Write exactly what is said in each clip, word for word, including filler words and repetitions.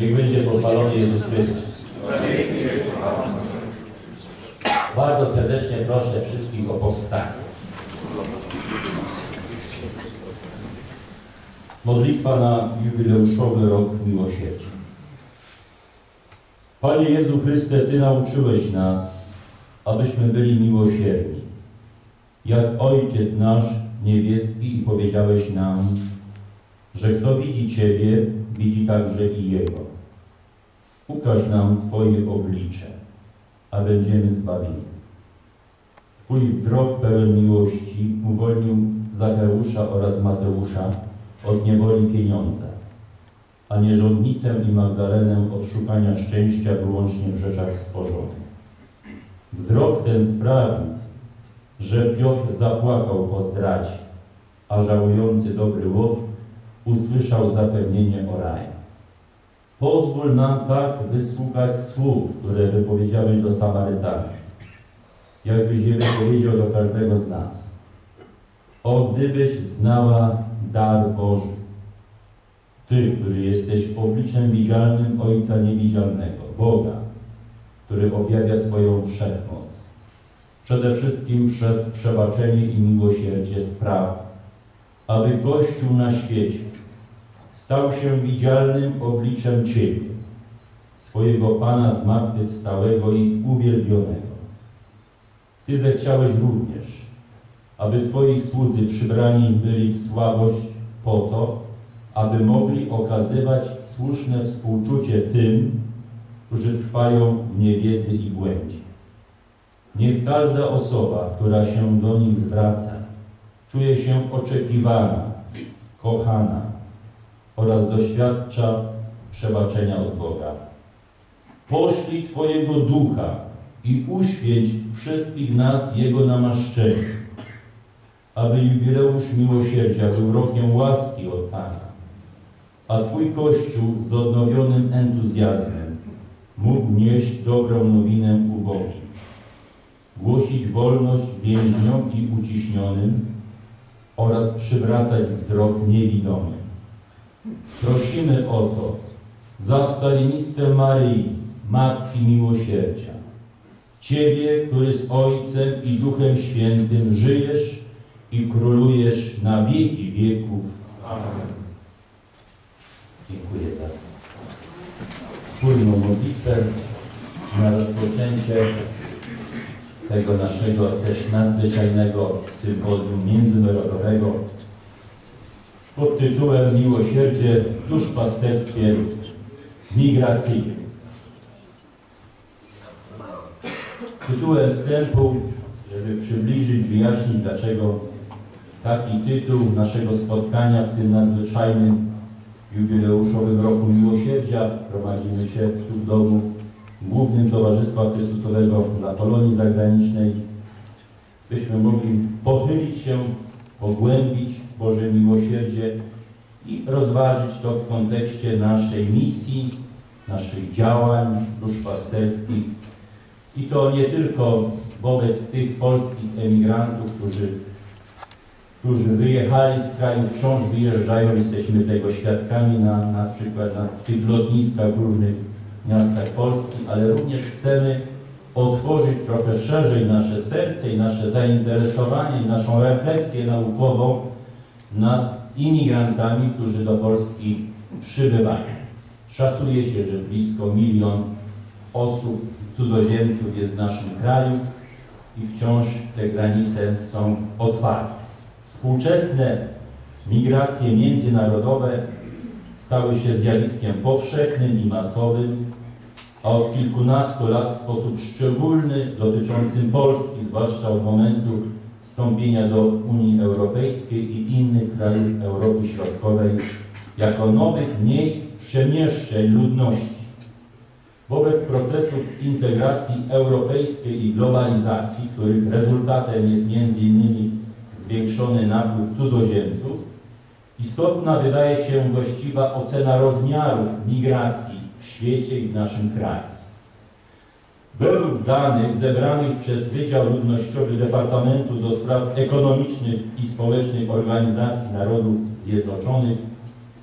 Niech będzie pochwalony Jezus Chrystus. Bardzo serdecznie proszę wszystkich o powstanie. Modlitwa na jubileuszowy rok miłosierdzia. Panie Jezu Chryste, Ty nauczyłeś nas, abyśmy byli miłosierni, jak Ojciec nasz niebieski, i powiedziałeś nam, że kto widzi Ciebie, widzi także i Jego. Ukaż nam Twoje oblicze, a będziemy zbawieni. Twój wzrok pełen miłości uwolnił Zacheusza oraz Mateusza od niewoli pieniądza, a nierządnicę i Magdalenę od szukania szczęścia wyłącznie w rzeczach stworzonych. Wzrok ten sprawił, że Piotr zapłakał po zdradzie, a żałujący dobry Łot usłyszał zapewnienie o raju. Pozwól nam tak wysłuchać słów, które wypowiedziałeś do Samarytanów, jakbyś je wypowiedział do każdego z nas. O, gdybyś znała dar Boży, Ty, który jesteś obliczem widzialnym Ojca Niewidzialnego, Boga, który objawia swoją wszechmoc. Przede wszystkim przed przebaczenie i miłosierdzie spraw, aby Kościół na świecie stał się widzialnym obliczem Ciebie, swojego Pana zmartwychwstałego i uwielbionego. Ty zechciałeś również, aby Twoi słudzy przybrani byli w słabość po to, aby mogli okazywać słuszne współczucie tym, którzy trwają w niewiedzy i błędzie. Niech każda osoba, która się do nich zwraca, czuje się oczekiwana, kochana oraz doświadcza przebaczenia od Boga. Poślij Twojego Ducha i uświęć wszystkich nas Jego namaszczeniem, aby jubileusz miłosierdzia był rokiem łaski od Pana, a Twój Kościół z odnowionym entuzjazmem mógł nieść dobrą nowinę ubogim, głosić wolność więźniom i uciśnionym oraz przywracać wzrok niewidomym. Prosimy o to za stawiennictwem Maryi, Matki Miłosierdzia, Ciebie, który z Ojcem i Duchem Świętym żyjesz i królujesz na wieki wieków. Amen. Dziękuję za wspólną modlitwę na rozpoczęcie tego naszego też nadzwyczajnego sympozjum międzynarodowego pod tytułem Miłosierdzie w duszpasterstwie migracyjnym. Tytułem wstępu, żeby przybliżyć, wyjaśnić, dlaczego taki tytuł naszego spotkania w tym nadzwyczajnym jubileuszowym roku miłosierdzia. Prowadzimy się tu w domu Głównym Towarzystwa Chrystusowego dla Polonii Zagranicznej, byśmy mogli pochylić się, pogłębić Boże miłosierdzie i rozważyć to w kontekście naszej misji, naszych działań duszpasterskich. I to nie tylko wobec tych polskich emigrantów, którzy, którzy wyjechali z kraju, wciąż wyjeżdżają, jesteśmy tego świadkami na, na przykład na tych lotniskach w różnych miastach Polski, ale również chcemy otworzyć trochę szerzej nasze serce i nasze zainteresowanie, i naszą refleksję naukową nad imigrantami, którzy do Polski przybywają. Szacuje się, że blisko milion osób, cudzoziemców jest w naszym kraju i wciąż te granice są otwarte. Współczesne migracje międzynarodowe stały się zjawiskiem powszechnym i masowym, a od kilkunastu lat w sposób szczególny dotyczącym Polski, zwłaszcza od momentu wstąpienia do Unii Europejskiej i innych krajów Europy Środkowej, jako nowych miejsc przemieszczeń ludności. Wobec procesów integracji europejskiej i globalizacji, których rezultatem jest między innymi zwiększony napływ cudzoziemców, istotna wydaje się właściwa ocena rozmiarów migracji w świecie i w naszym kraju. Według danych zebranych przez Wydział Ludnościowy Departamentu do Spraw Ekonomicznych i Społecznych Organizacji Narodów Zjednoczonych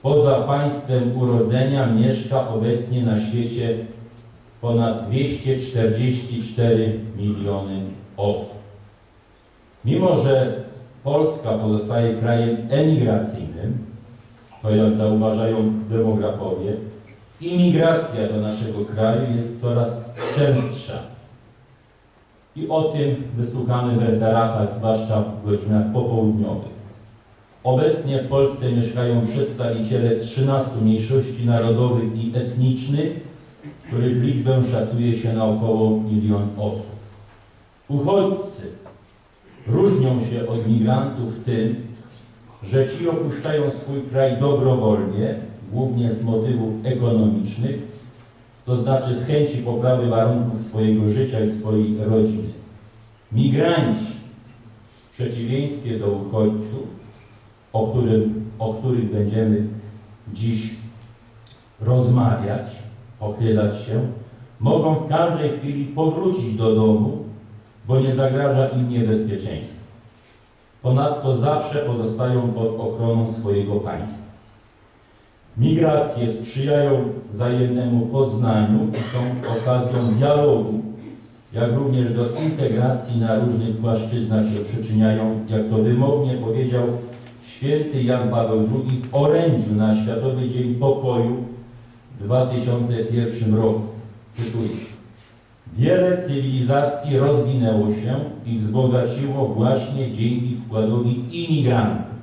Poza państwem urodzenia mieszka obecnie na świecie ponad dwieście czterdzieści cztery miliony osób. Mimo że Polska pozostaje krajem emigracyjnym, to jak zauważają demografowie, imigracja do naszego kraju jest coraz częstsza. I o tym wysłuchamy w referatach, zwłaszcza w godzinach popołudniowych. Obecnie w Polsce mieszkają przedstawiciele trzynastu mniejszości narodowych i etnicznych, których liczbę szacuje się na około milion osób. Uchodźcy różnią się od migrantów tym, że ci opuszczają swój kraj dobrowolnie, głównie z motywów ekonomicznych, to znaczy z chęci poprawy warunków swojego życia i swojej rodziny. Migranci, w przeciwieństwie do uchodźców, o, którym, o których będziemy dziś rozmawiać, pochylać się, mogą w każdej chwili powrócić do domu, bo nie zagraża im niebezpieczeństwo. Ponadto zawsze pozostają pod ochroną swojego państwa. Migracje sprzyjają wzajemnemu poznaniu i są okazją dialogu, jak również do integracji na różnych płaszczyznach się przyczyniają, jak to wymownie powiedział święty Jan Paweł drugi w orędziu na Światowy Dzień Pokoju w dwa tysiące pierwszym roku. Cytuję. Wiele cywilizacji rozwinęło się i wzbogaciło właśnie dzięki wkładowi imigrantów.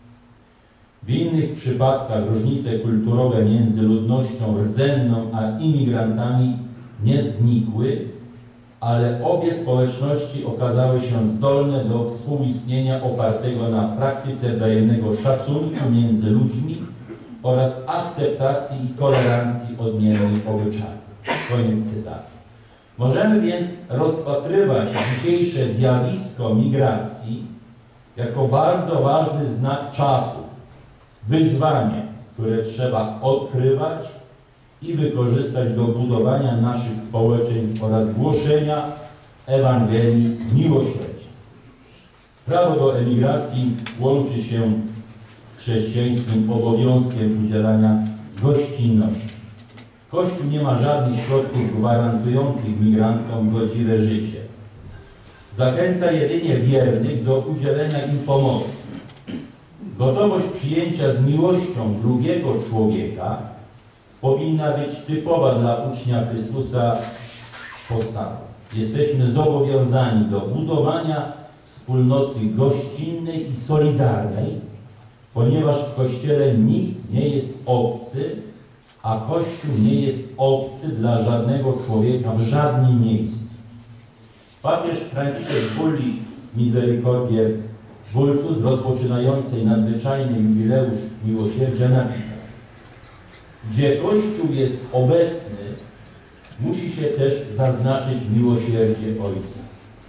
W innych przypadkach różnice kulturowe między ludnością rdzenną a imigrantami nie znikły, ale obie społeczności okazały się zdolne do współistnienia opartego na praktyce wzajemnego szacunku między ludźmi oraz akceptacji i tolerancji odmiennych obyczajów. Koniec cytatu. Możemy więc rozpatrywać dzisiejsze zjawisko migracji jako bardzo ważny znak czasu, wyzwanie, które trzeba odkrywać i wykorzystać do budowania naszych społeczeństw oraz głoszenia Ewangelii miłosierdzia. Prawo do emigracji łączy się z chrześcijańskim obowiązkiem udzielania gościnności. Kościół nie ma żadnych środków gwarantujących migrantom godziwe życie. Zachęca jedynie wiernych do udzielenia im pomocy. Gotowość przyjęcia z miłością drugiego człowieka powinna być typowa dla ucznia Chrystusa postawy. Jesteśmy zobowiązani do budowania wspólnoty gościnnej i solidarnej, ponieważ w Kościele nikt nie jest obcy, a Kościół nie jest obcy dla żadnego człowieka w żadnym miejscu. Papież Franciszek w bulli Misericordiae Vultus, rozpoczynającej nadzwyczajny jubileusz miłosierdzia, napisał: gdzie Kościół jest obecny, musi się też zaznaczyć miłosierdzie Ojca.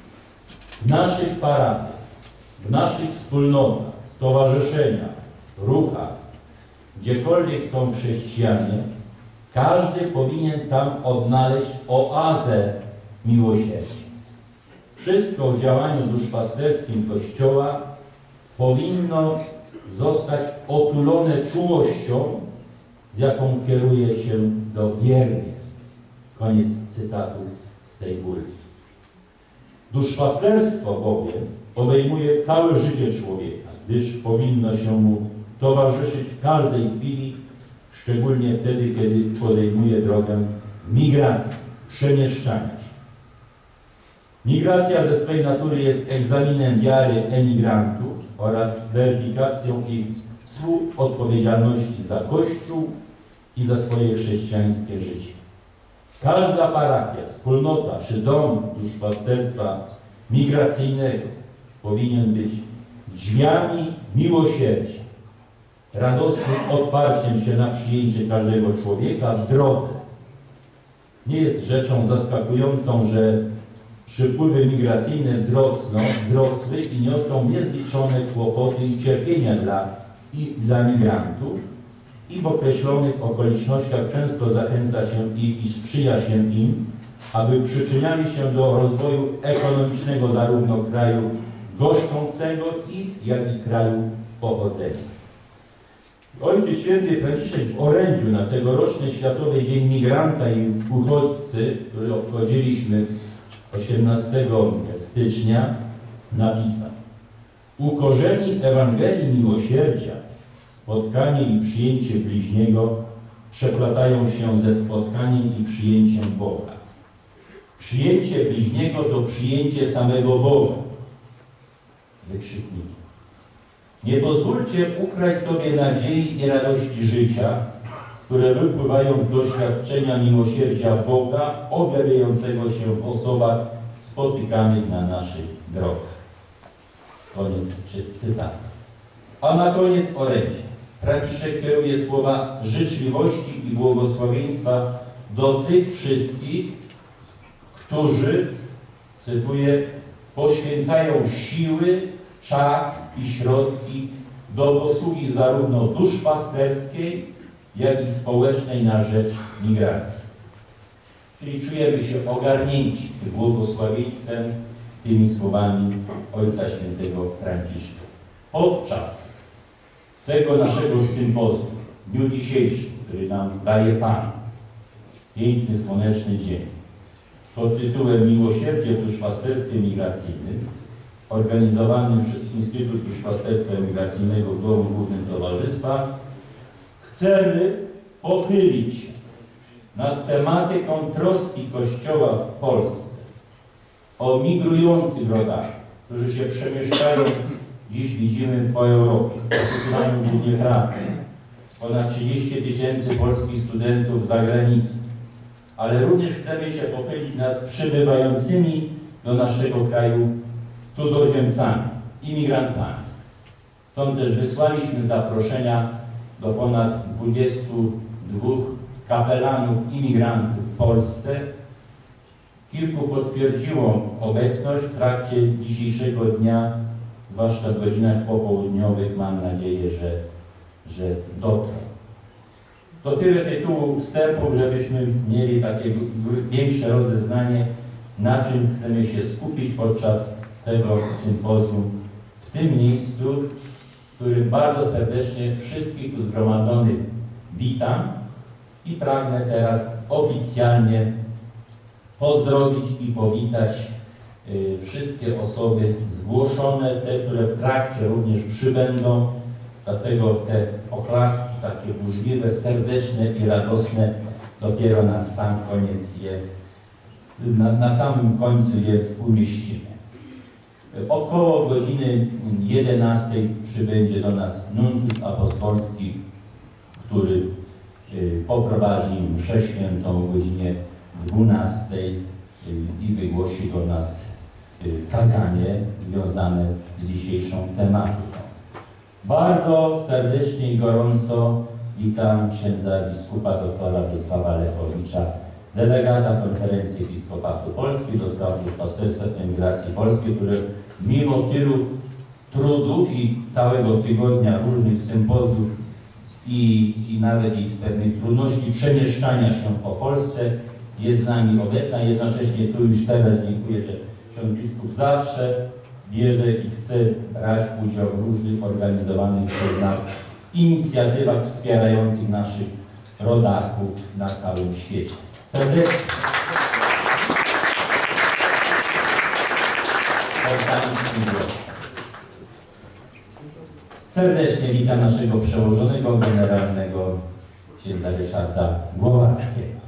W naszych parafiach, w naszych wspólnotach, stowarzyszeniach, ruchach, gdziekolwiek są chrześcijanie, każdy powinien tam odnaleźć oazę miłosierdzia. Wszystko w działaniu duszpasterskim Kościoła powinno zostać otulone czułością, z jaką kieruje się do wiernych. Koniec cytatu z tej bulli. Duszpasterstwo bowiem obejmuje całe życie człowieka, gdyż powinno się mu towarzyszyć w każdej chwili, szczególnie wtedy, kiedy podejmuje drogę migracji, przemieszczania się. Migracja ze swej natury jest egzaminem wiary emigrantów oraz weryfikacją ich współodpowiedzialności za Kościół i za swoje chrześcijańskie życie. Każda parafia, wspólnota czy dom duszpasterstwa migracyjnego powinien być drzwiami miłosierdzia, radosnym otwarciem się na przyjęcie każdego człowieka w drodze. Nie jest rzeczą zaskakującą, że przypływy migracyjne wzrosną, wzrosły i niosą niezliczone kłopoty i cierpienia dla, i dla migrantów i w określonych okolicznościach często zachęca się ich i sprzyja się im, aby przyczyniali się do rozwoju ekonomicznego zarówno kraju goszczącego ich, jak i kraju pochodzenia. Ojciec Święty Franciszek w orędziu na tegoroczny Światowy Dzień Migranta i Uchodźcy, który obchodziliśmy osiemnastego stycznia, napisał: u korzeni Ewangelii Miłosierdzia spotkanie i przyjęcie bliźniego przeplatają się ze spotkaniem i przyjęciem Boga. Przyjęcie bliźniego to przyjęcie samego Boga. Wykrzykniki. Nie pozwólcie ukraść sobie nadziei i radości życia, które wypływają z doświadczenia miłosierdzia Boga objawiającego się w osobach spotykanych na naszych drogach. Koniec cytatu. A na koniec orędzia Franciszek kieruje słowa życzliwości i błogosławieństwa do tych wszystkich, którzy, cytuję, poświęcają siły, czas i środki do posługi zarówno duszpasterskiej, jak i społecznej na rzecz migracji. Czyli czujemy się ogarnięci tym błogosławieństwem, tymi słowami Ojca Świętego Franciszka. Podczas tego naszego sympozjum, w dniu dzisiejszym, który nam daje Pan, piękny, słoneczny dzień, pod tytułem Miłosierdzie w duszpasterstwie migracyjnym, organizowanym przez Instytut Duszpasterstwa Migracyjnego w Zborze Głównym Towarzystwa, chcemy pochylić się nad tematyką troski Kościoła w Polsce o migrujących rodaków, którzy się przemieszczają, dziś widzimy, po Europie, poszukują głównie pracy. Ponad trzydzieści tysięcy polskich studentów za granicą. Ale również chcemy się pochylić nad przybywającymi do naszego kraju cudzoziemcami, imigrantami. Stąd też wysłaliśmy zaproszenia do ponad dwudziestu dwóch kapelanów imigrantów w Polsce. Kilku potwierdziło obecność w trakcie dzisiejszego dnia, zwłaszcza w godzinach popołudniowych. Mam nadzieję, że, że dotrą. To tyle tytułu wstępu, żebyśmy mieli takie większe rozeznanie, na czym chcemy się skupić podczas tego sympozjum w tym miejscu, w którym bardzo serdecznie wszystkich tu zgromadzonych witam i pragnę teraz oficjalnie pozdrowić i powitać y, wszystkie osoby zgłoszone, te, które w trakcie również przybędą, dlatego te oklaski takie burzliwe, serdeczne i radosne dopiero na sam koniec je, na, na samym końcu je umieścimy. Około godziny jedenastej przybędzie do nas nuntiusz apostolski, który y, poprowadzi mszę świętą o godzinie dwunastej y, i wygłosi do nas y, kazanie związane z dzisiejszą tematyką. Bardzo serdecznie i gorąco witam księdza biskupa doktora Wiesława Lechowicza, delegata Konferencji Episkopatu Polski do spraw duszpasterstwa i emigracji polskiej, który mimo tylu trudów i całego tygodnia różnych sympozjów i, i nawet i pewnych trudności przemieszczania się po Polsce jest z nami obecna. Jednocześnie tu już teraz dziękuję, że ksiądz biskup zawsze bierze i chce brać udział w różnych organizowanych przez nas inicjatywach wspierających naszych rodaków na całym świecie. Serdecznie. Serdecznie witam naszego przełożonego generalnego księdza Ryszarda Głowackiego.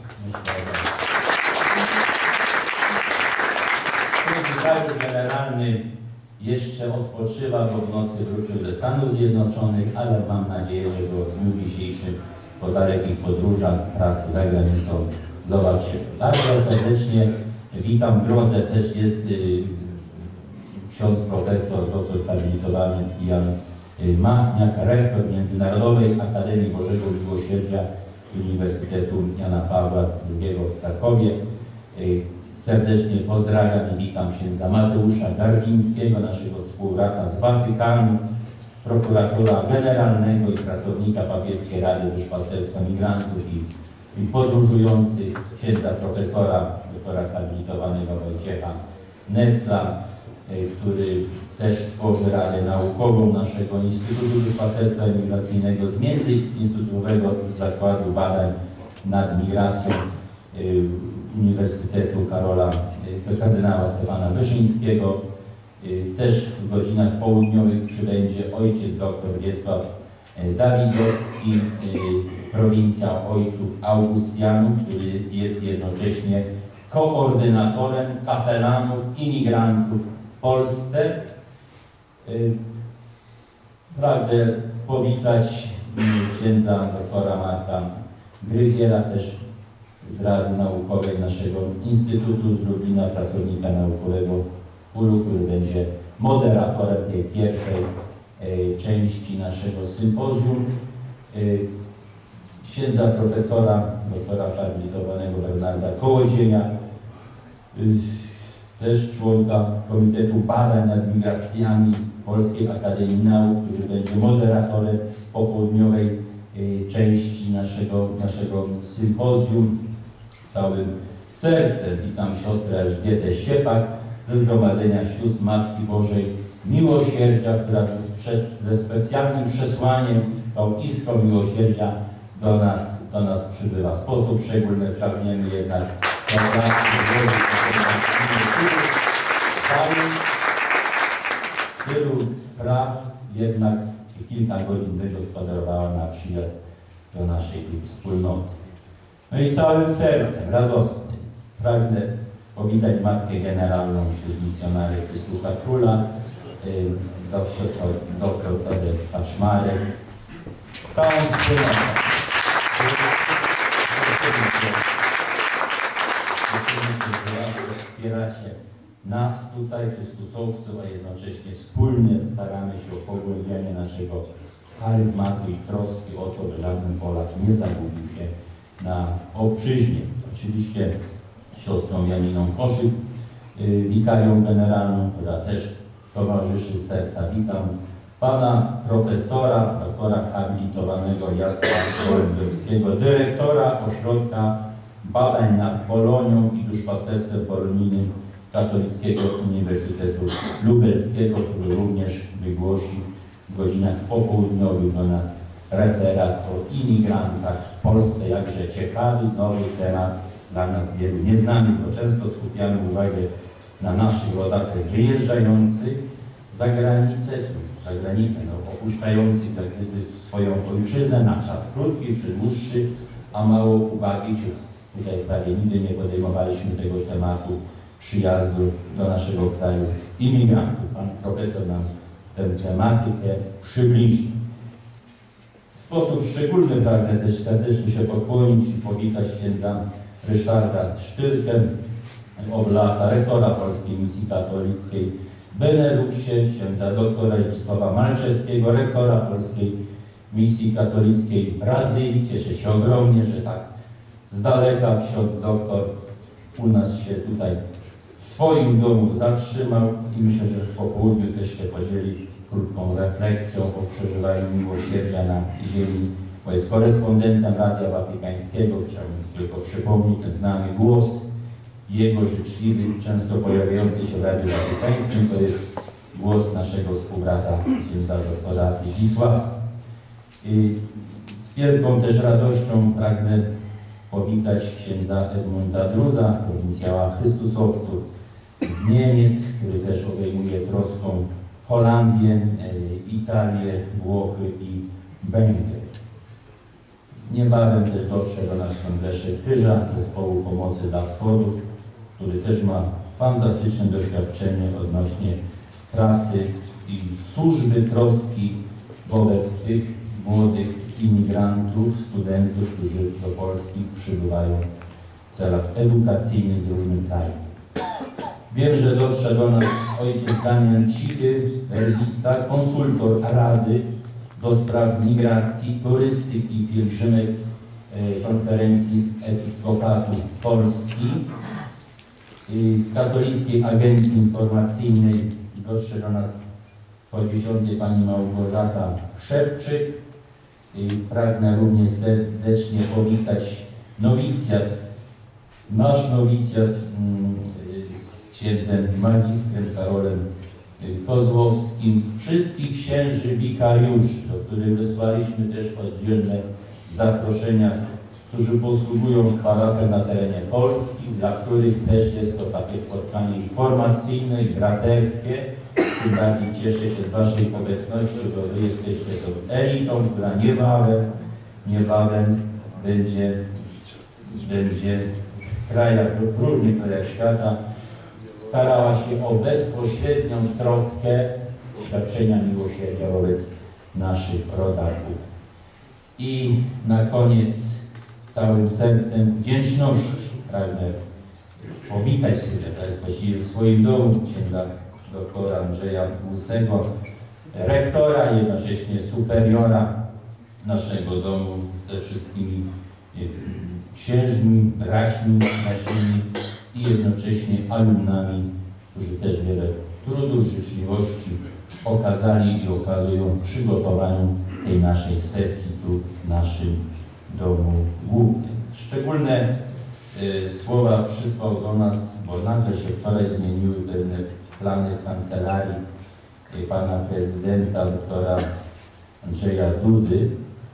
Sekretarz generalny jeszcze odpoczywa, bo w nocy wrócił ze Stanów Zjednoczonych, ale mam nadzieję, że go w dniu dzisiejszym po dalekich podróżach, pracy za granicą zobaczymy. Bardzo serdecznie witam w drodze, też jest y, ksiądz profesor, doktor habilitowany Jan y, Machniak, rektor Międzynarodowej Akademii Bożego Miłosierdzia Uniwersytetu Jana Pawła drugiego w Krakowie. Y, serdecznie pozdrawiam i witam księdza Mateusza Gardzińskiego, naszego współbrata z Watykanu, prokuratora generalnego i pracownika Papieskiej Rady Duszpasterstwa Migrantów i, i podróżujących, księdza profesora, doktora habilitowanego Wojciecha Necla, który też tworzy Radę Naukową naszego Instytutu Duszpasterstwa Emigracyjnego z Międzyinstytutowego Zakładu Badań nad Migracją Uniwersytetu Karola kardynała Stefana Wyszyńskiego. Też w godzinach południowych przybędzie ojciec dr Wiesław Dawidowski, prowincjał Ojców Augustianów, który jest jednocześnie koordynatorem kapelanów imigrantów w Polsce. Pragnę powitać księdza doktora Marka Grygiela, też z Rady Naukowej naszego Instytutu z Lublina, pracownika naukowego KUL-u, który będzie moderatorem tej pierwszej e, części naszego sympozjum. E, księdza profesora, doktora habilitowanego Bernarda Kołodzienia, e, też członka Komitetu Badań nad Migracjami Polskiej Akademii Nauk, który będzie moderatorem popołudniowej e, części naszego, naszego sympozjum. Całym sercem witam siostrę Elżbietę Siepak ze Zgromadzenia Sióstr Matki Bożej Miłosierdzia, która przez, ze specjalnym przesłaniem, tą iskrą miłosierdzia do nas, do nas przybywa. W sposób szczególny pragniemy jednak w tylu spraw jednak kilka godzin wygospodarowała na przyjazd do naszej wspólnoty. No i całym sercem radosnym pragnę powitać Matkę Generalną wśród misjonarzy Chrystusa Króla, doktor Tadeusz Kaczmarek, całą wspólnotę. Wspieracie nas tutaj, Chrystusowców, a jednocześnie wspólnie staramy się o pogłębianie naszego charyzmatu i troski o to, że żaden Polak nie zagubił się na obczyźnie. Oczywiście siostrą Janiną Koszyk, yy, wikarią generalną, która też towarzyszy z serca. Witam pana profesora, doktora habilitowanego Jacka Gołębiowskiego, dyrektora Ośrodka Badań nad Polonią i Duszpasterstwem Polonijnym Katolickiego Uniwersytetu Lubelskiego, który również wygłosi w godzinach popołudniowych do nas referat o imigrantach w Polsce, jakże ciekawy, nowy temat dla nas wielu nieznany, bo często skupiamy uwagę na naszych rodakach wyjeżdżających za granicę, za granicę, no, opuszczających jak gdyby swoją ojczyznę na czas krótki czy dłuższy, a mało uwagi, czy tutaj prawie nigdy nie podejmowaliśmy tego tematu przyjazdu do naszego kraju imigrantów. Pan profesor nam tę tematykę przybliży. W sposób szczególny pragnę też serdecznie się pokłonić i powitać księdza Ryszarda Sztyrkę, oblata rektora Polskiej Misji Katolickiej w Beneluxie, księdza doktora Zdzisława Malczewskiego, rektora Polskiej Misji Katolickiej w Brazylii. Cieszę się ogromnie, że tak z daleka ksiądz doktor u nas się tutaj w swoim domu zatrzymał i myślę, że po południu też się podzieli krótką refleksją o przeżywaniu miłosierdzia na ziemi, bo jest korespondentem Radia Watykańskiego. Chciałbym tylko przypomnieć ten znany głos, jego życzliwy, często pojawiający się w Radiu Watykańskim, to jest głos naszego współbrata, księdza doktora Zdzisława. I z wielką też radością pragnę powitać księdza Edmunda Druza, prowincjała Chrystusowców z Niemiec, który też obejmuje troską Holandię, Italię, Włochy i Węgry. Niebawem też dotrze do nas pan Leszek Kryża, Zespołu Pomocy dla Wschodu, który też ma fantastyczne doświadczenie odnośnie pracy i służby, troski wobec tych młodych imigrantów, studentów, którzy do Polski przybywają w celach edukacyjnych z różnych krajów. Wiem, że dotrze do nas ojciec Damian Cichy, religista, konsultor Rady do spraw migracji, turystyki i pielgrzymek Konferencji Episkopatu Polski. Z Katolickiej Agencji Informacyjnej dotrze do nas po dziesiątej pani Małgorzata Szewczyk. I pragnę również serdecznie powitać nowicjat, nasz nowicjat z księdzem magistrem Karolem Kozłowskim, wszystkich księży wikariuszy, do których wysłaliśmy też oddzielne zaproszenia, którzy posługują parafem na terenie Polski, dla których też jest to takie spotkanie informacyjne i braterskie. Tym bardziej cieszę się z Waszej obecności, bo Wy jesteście tą elitą, która niebawem, niebawem będzie, będzie w krajach, w różnych krajach świata starała się o bezpośrednią troskę świadczenia miłosierdzia wobec naszych rodaków. I na koniec całym sercem wdzięczności pragnę powitać sekretarza, właściwie w swoim domu księdza doktora Andrzeja Łysego, rektora, jednocześnie superiora naszego domu ze wszystkimi księżmi, braćmi naszymi i jednocześnie alumnami, którzy też wiele trudu, życzliwości okazali i okazują w przygotowaniu tej naszej sesji tu w naszym domu głównym. Szczególne y, słowa przysłał do nas, bo nagle się wczoraj zmieniły pewne plany kancelarii y, pana prezydenta, doktora Andrzeja Dudy.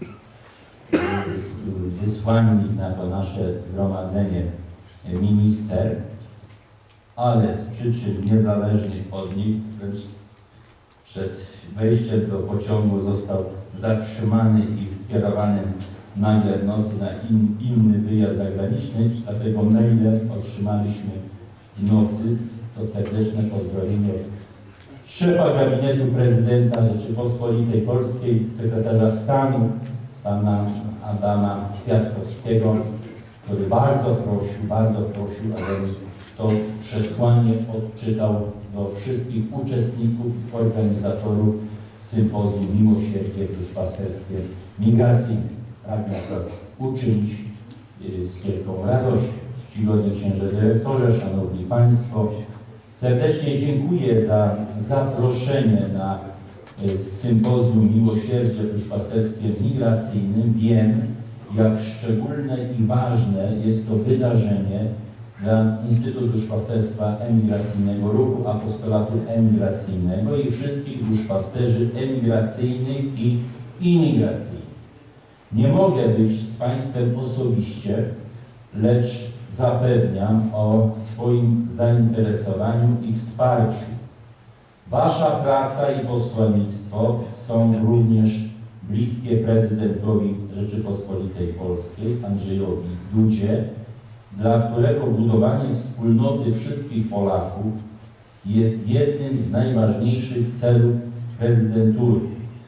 Wysłannik na to nasze zgromadzenie minister, ale z przyczyn niezależnych od nich, wręcz przed wejściem do pociągu został zatrzymany i skierowany nagle w nocy na in, inny wyjazd zagraniczny, dlatego maile otrzymaliśmy w nocy. To serdeczne pozdrowienie szefa gabinetu prezydenta Rzeczypospolitej Polskiej, sekretarza stanu, pana Adama Kwiatkowskiego, który bardzo prosił, bardzo prosił, aby to przesłanie odczytał do wszystkich uczestników i organizatorów sympozjum Miłosierdzie w duszpasterstwie migracyjnym. Pragnę to uczynić z wielką radością. Czcigodny księże dyrektorze, szanowni państwo, serdecznie dziękuję za zaproszenie na sympozjum Miłosierdzie w duszpasterstwie migracyjnym. Wiem, jak szczególne i ważne jest to wydarzenie dla Instytutu Duszpasterstwa Emigracyjnego, Ruchu Apostolatu Emigracyjnego i wszystkich duszpasterzy emigracyjnych i imigracyjnych. Nie mogę być z Państwem osobiście, lecz zapewniam o swoim zainteresowaniu i wsparciu. Wasza praca i posłannictwo są również bliskie prezydentowi Rzeczypospolitej Polskiej, Andrzejowi Dudzie, dla którego budowanie wspólnoty wszystkich Polaków jest jednym z najważniejszych celów prezydentury.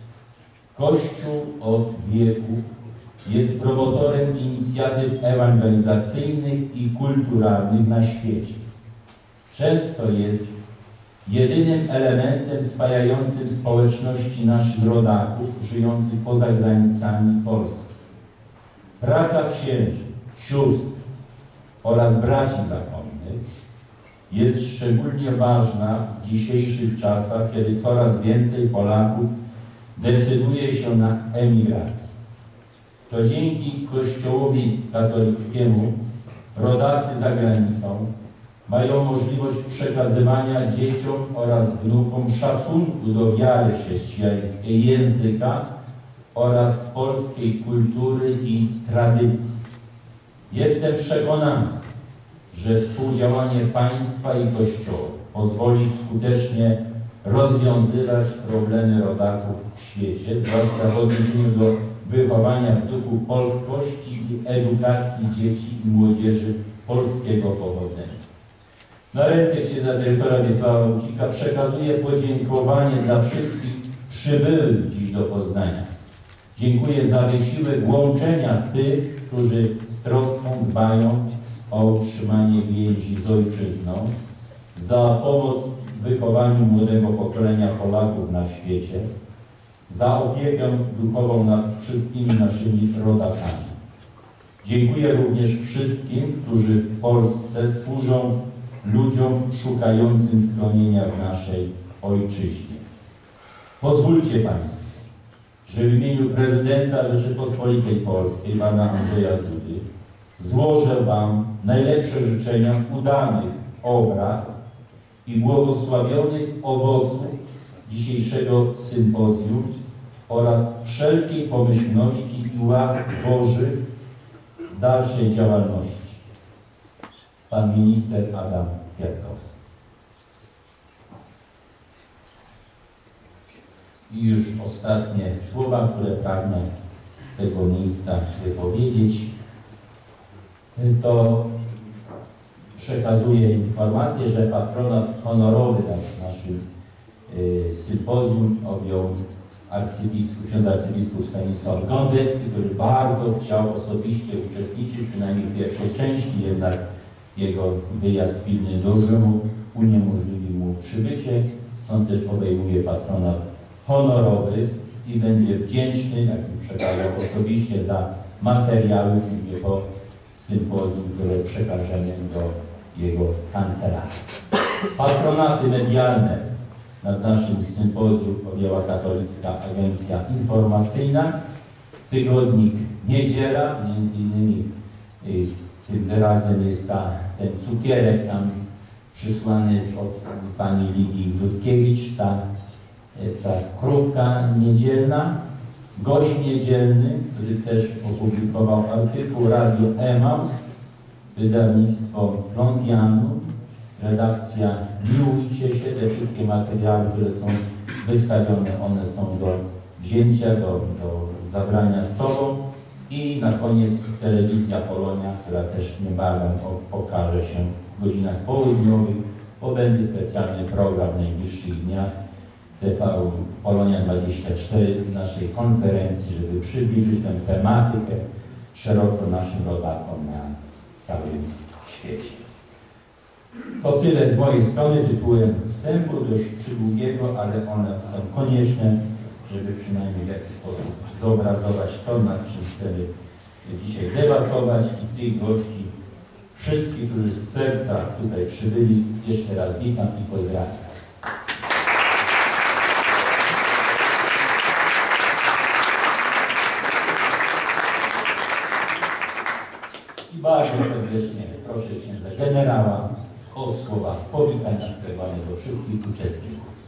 Kościół od wieków jest promotorem inicjatyw ewangelizacyjnych i kulturalnych na świecie. Często jest jedynym elementem spajającym społeczności naszych rodaków żyjących poza granicami Polski. Praca księży, sióstr oraz braci zakonnych jest szczególnie ważna w dzisiejszych czasach, kiedy coraz więcej Polaków decyduje się na emigrację. To dzięki Kościołowi katolickiemu rodacy za granicą mają możliwość przekazywania dzieciom oraz wnukom szacunku do wiary chrześcijańskiej, języka oraz polskiej kultury i tradycji. Jestem przekonany, że współdziałanie państwa i Kościoła pozwoli skutecznie rozwiązywać problemy rodaków w świecie, zwłaszcza w odniesieniu do wychowania w duchu polskości i edukacji dzieci i młodzieży polskiego pochodzenia. Na ręce księdza dyrektora Wiesława Wójcika przekazuję podziękowanie dla wszystkich przybyłych dziś do Poznania. Dziękuję za wysiłek łączenia tych, którzy z troską dbają o utrzymanie więzi z ojczyzną, za pomoc w wychowaniu młodego pokolenia Polaków na świecie, za opiekę duchową nad wszystkimi naszymi rodakami. Dziękuję również wszystkim, którzy w Polsce służą ludziom szukającym schronienia w naszej ojczyźnie. Pozwólcie Państwo, że w imieniu prezydenta Rzeczypospolitej Polskiej, pana Andrzeja Dudy, złożę Wam najlepsze życzenia udanych obrad i błogosławionych owoców dzisiejszego sympozjum oraz wszelkiej pomyślności i łask Bożych w dalszej działalności. Pan minister Adam Kwiatkowski. I już ostatnie słowa, które pragnę z tego miejsca wypowiedzieć, to przekazuję informację, że patronat honorowy na naszym y, sympozjum objął arcybiskup, ksiądz arcybiskup Stanisław Gądecki, który bardzo chciał osobiście uczestniczyć, przynajmniej w pierwszej części, jednak jego wyjazd pilny do Rzymu uniemożliwił mu przybycie, stąd też obejmuje patronat honorowy i będzie wdzięczny, jak mi przekazał osobiście, za materiały jego sympozjum, które przekażemy do jego kancelarii. Patronaty medialne nad naszym sympozjum objęła Katolicka Agencja Informacyjna, tygodnik Niedziela, między innymi y, tym wyrazem jest ta, ten cukierek tam przysłany od pani Lidii Dudkiewicz, ta, ta krótka niedzielna, gość niedzielny, który też opublikował artykuł, Radio Emaus, wydawnictwo Londianu, redakcja Miłujcie się, te wszystkie materiały, które są wystawione, one są do wzięcia, do, do zabrania z sobą. I na koniec telewizja Polonia, która też niebawem pokaże się w godzinach południowych, bo będzie specjalny program w najbliższych dniach T V Polonia dwadzieścia cztery z naszej konferencji, żeby przybliżyć tę tematykę szeroko naszym rodakom na całym świecie. To tyle z mojej strony tytułem wstępu, dość przydługiego, ale one są konieczne, żeby przynajmniej w jakiś sposób zobrazować to, nad czym chcemy dzisiaj debatować, i tych gości, wszystkich, którzy z serca tutaj przybyli, jeszcze raz witam i pozdrawiam. I bardzo serdecznie proszę księdza generała o słowa powitania skierowane do wszystkich uczestników.